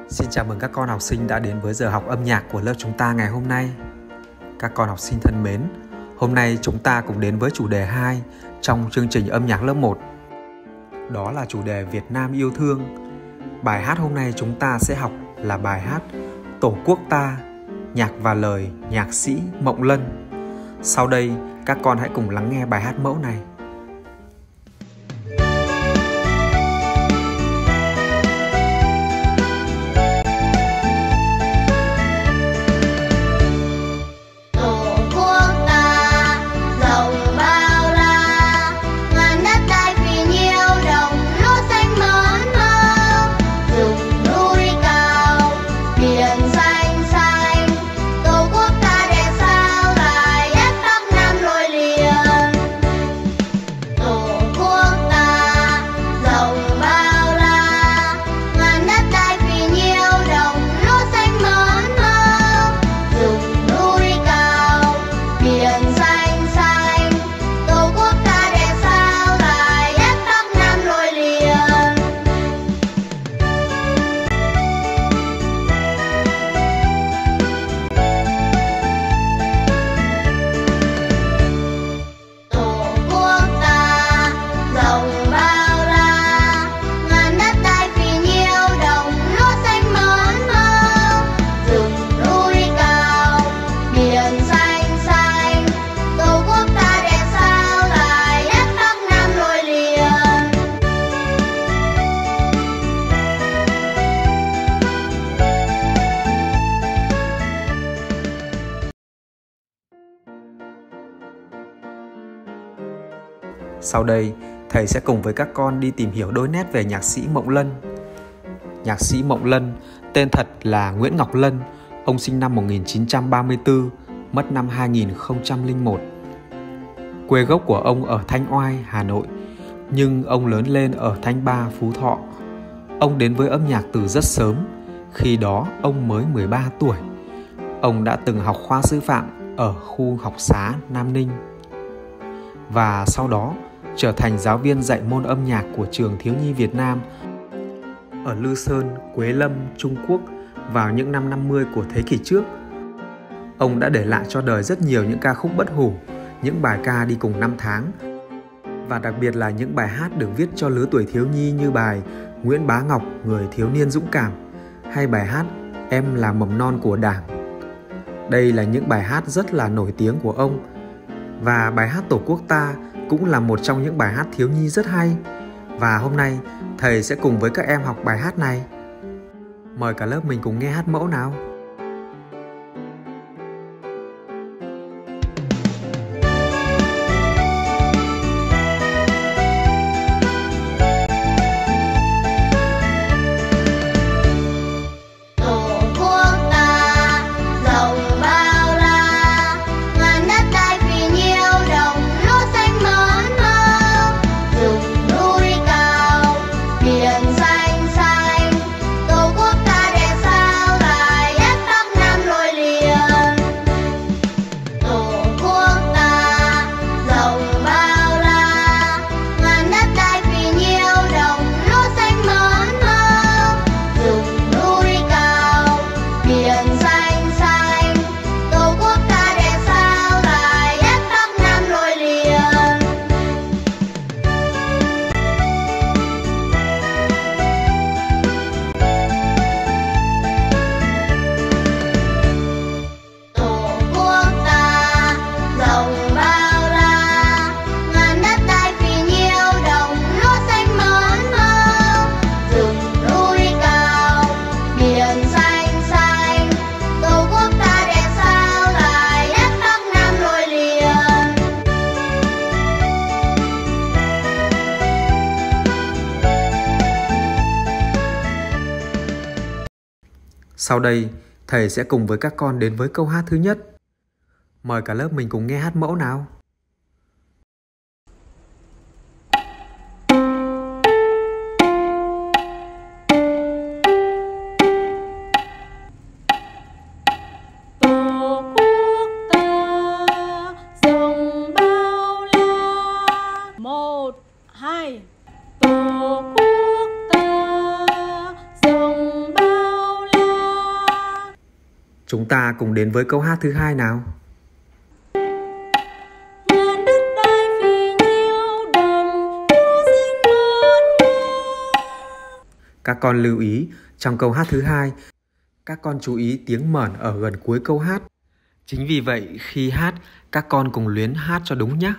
Xin chào mừng các con học sinh đã đến với giờ học âm nhạc của lớp chúng ta ngày hôm nay. Các con học sinh thân mến, hôm nay chúng ta cùng đến với chủ đề 2 trong chương trình âm nhạc lớp 1. Đó là chủ đề Việt Nam yêu thương. Bài hát hôm nay chúng ta sẽ học là bài hát Tổ quốc ta, nhạc và lời nhạc sĩ Mộng Lân. Sau đây, các con hãy cùng lắng nghe bài hát mẫu này. Sau đây, thầy sẽ cùng với các con đi tìm hiểu đôi nét về nhạc sĩ Mộng Lân. Nhạc sĩ Mộng Lân, tên thật là Nguyễn Ngọc Lân, ông sinh năm 1934, mất năm 2001. Quê gốc của ông ở Thanh Oai, Hà Nội, nhưng ông lớn lên ở Thanh Ba, Phú Thọ. Ông đến với âm nhạc từ rất sớm, khi đó ông mới 13 tuổi. Ông đã từng học khoa sư phạm ở khu học xá Nam Ninh và sau đó trở thành giáo viên dạy môn âm nhạc của trường thiếu nhi Việt Nam ở Lư Sơn, Quế Lâm, Trung Quốc vào những năm 50 của thế kỷ trước. Ông đã để lại cho đời rất nhiều những ca khúc bất hủ, những bài ca đi cùng năm tháng, và đặc biệt là những bài hát được viết cho lứa tuổi thiếu nhi như bài Nguyễn Bá Ngọc, Người thiếu niên dũng cảm, hay bài hát Em là mầm non của Đảng. Đây là những bài hát rất là nổi tiếng của ông, và bài hát Tổ quốc ta cũng là một trong những bài hát thiếu nhi rất hay. Và hôm nay thầy sẽ cùng với các em học bài hát này. Mời cả lớp mình cùng nghe hát mẫu nào. Sau đây, thầy sẽ cùng với các con đến với câu hát thứ nhất. Mời cả lớp mình cùng nghe hát mẫu nào. hai. Tổ quốc ta dòng bao Chúng ta cùng đến với câu hát thứ hai nào. Các con lưu ý, trong câu hát thứ hai, các con chú ý tiếng mởn ở gần cuối câu hát. Chính vì vậy, khi hát, các con cùng luyến hát cho đúng nhé.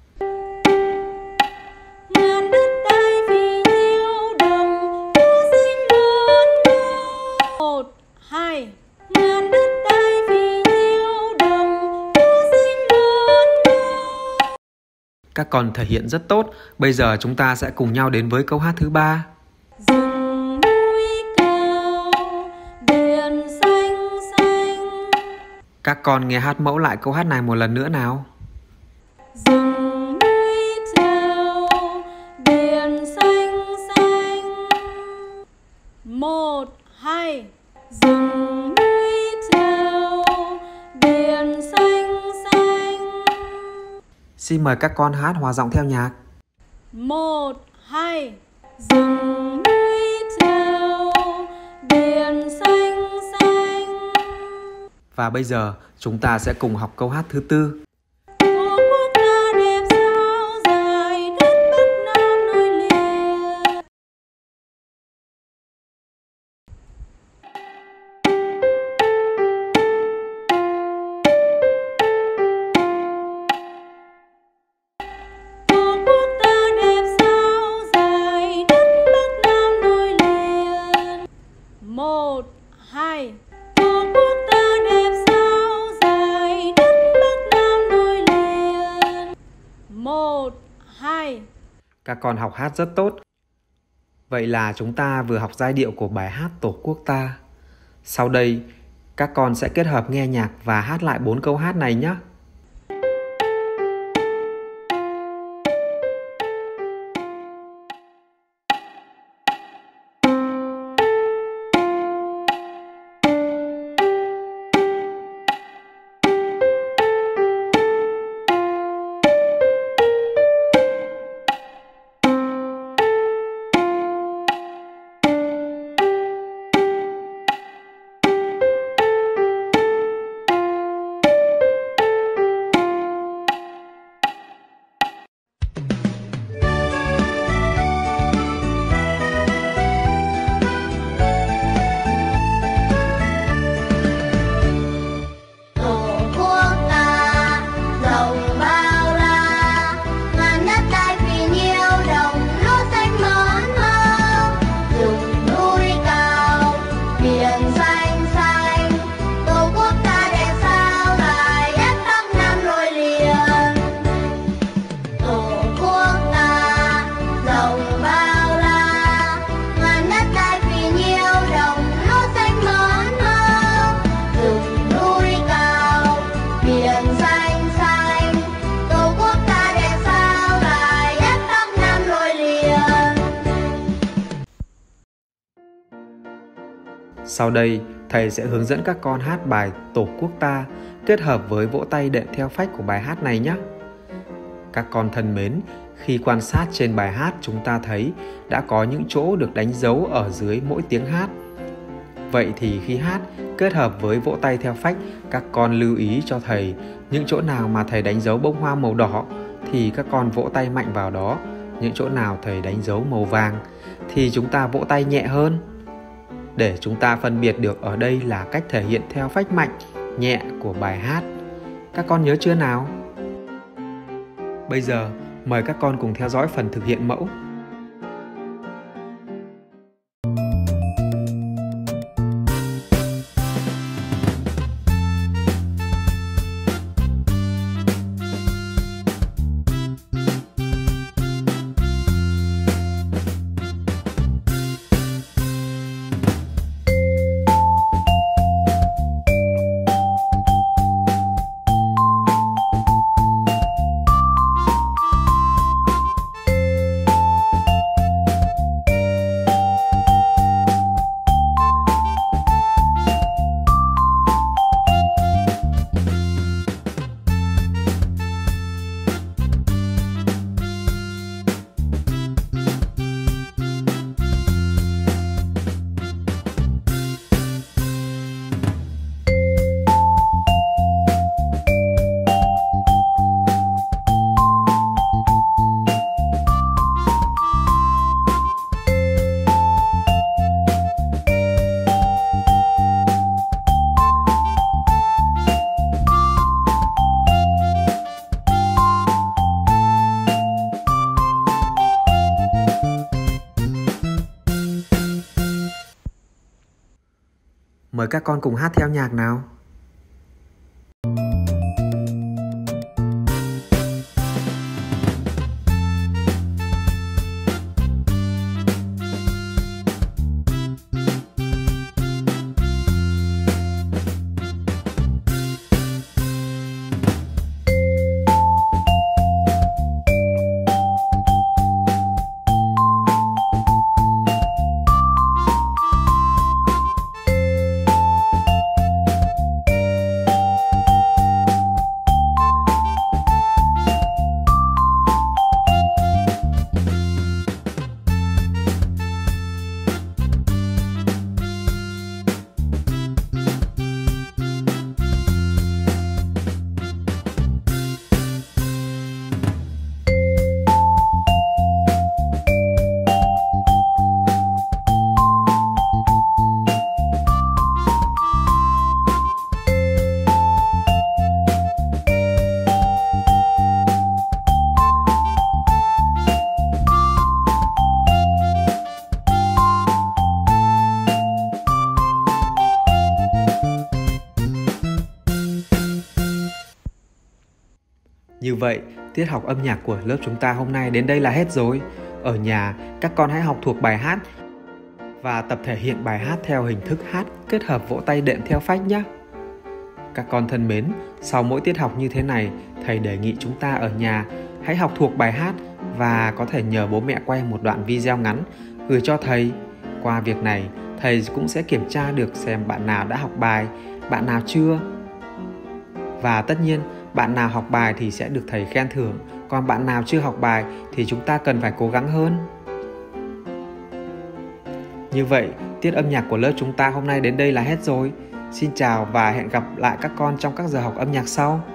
Các con thể hiện rất tốt. Bây giờ chúng ta sẽ cùng nhau đến với câu hát thứ ba. Rừng núi cao, biển xanh xanh. Các con nghe hát mẫu lại câu hát này một lần nữa nào. Rừng núi cao, biển xanh xanh. 1, 2. Rừng núi cao, biển xanh xanh. Xin mời các con hát hòa giọng theo nhạc. 1, 2. Rừng núi cao, biển xanh xanh. Và bây giờ chúng ta sẽ cùng học câu hát thứ tư. Tổ quốc ta đẹp sao dài đất Bắc Nam nối liền. Tổ quốc ta đẹp sao dài đất Bắc Nam nối liền. 1, 2. Tổ quốc ta đẹp sao dài đất Bắc Nam nối liền. 1, 2. Các con học hát rất tốt. Vậy là chúng ta vừa học giai điệu của bài hát Tổ quốc ta. Sau đây, các con sẽ kết hợp nghe nhạc và hát lại 4 câu hát này nhé. Sau đây, thầy sẽ hướng dẫn các con hát bài Tổ quốc ta kết hợp với vỗ tay đệm theo phách của bài hát này nhé. Các con thân mến, khi quan sát trên bài hát chúng ta thấy đã có những chỗ được đánh dấu ở dưới mỗi tiếng hát. Vậy thì khi hát kết hợp với vỗ tay theo phách, các con lưu ý cho thầy những chỗ nào mà thầy đánh dấu bông hoa màu đỏ thì các con vỗ tay mạnh vào đó. Những chỗ nào thầy đánh dấu màu vàng thì chúng ta vỗ tay nhẹ hơn. Để chúng ta phân biệt được ở đây là cách thể hiện theo phách mạnh, nhẹ của bài hát. Các con nhớ chưa nào? Bây giờ, mời các con cùng theo dõi phần thực hiện mẫu. Mời các con cùng hát theo nhạc nào. Như vậy, tiết học âm nhạc của lớp chúng ta hôm nay đến đây là hết rồi. Ở nhà, các con hãy học thuộc bài hát và tập thể hiện bài hát theo hình thức hát kết hợp vỗ tay đệm theo phách nhé. Các con thân mến, sau mỗi tiết học như thế này, thầy đề nghị chúng ta ở nhà hãy học thuộc bài hát và có thể nhờ bố mẹ quay một đoạn video ngắn gửi cho thầy. Qua việc này, thầy cũng sẽ kiểm tra được xem bạn nào đã học bài, bạn nào chưa. Và tất nhiên, bạn nào học bài thì sẽ được thầy khen thưởng, còn bạn nào chưa học bài thì chúng ta cần phải cố gắng hơn. Như vậy, tiết âm nhạc của lớp chúng ta hôm nay đến đây là hết rồi. Xin chào và hẹn gặp lại các con trong các giờ học âm nhạc sau.